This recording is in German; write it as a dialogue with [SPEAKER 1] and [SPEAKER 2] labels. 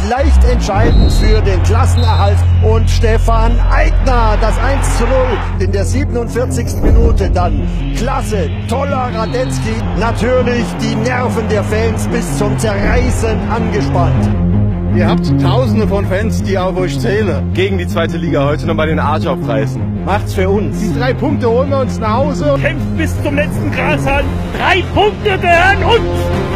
[SPEAKER 1] leicht entscheidend für den Klassenerhalt. Und Stefan Aigner, das 1:0 in der 47. Minute dann. Klasse, toller Radetzky. Natürlich die Nerven der Fans bis zum Zerreißen angespannt.
[SPEAKER 2] Ihr habt Tausende von Fans, die auf euch zählen.
[SPEAKER 3] Gegen die zweite Liga heute nochmal den Arsch aufreißen.
[SPEAKER 1] Macht's für uns.
[SPEAKER 2] Die 3 Punkte holen wir uns nach Hause.
[SPEAKER 4] Kämpft bis zum letzten Grashalm. 3 Punkte gehören uns!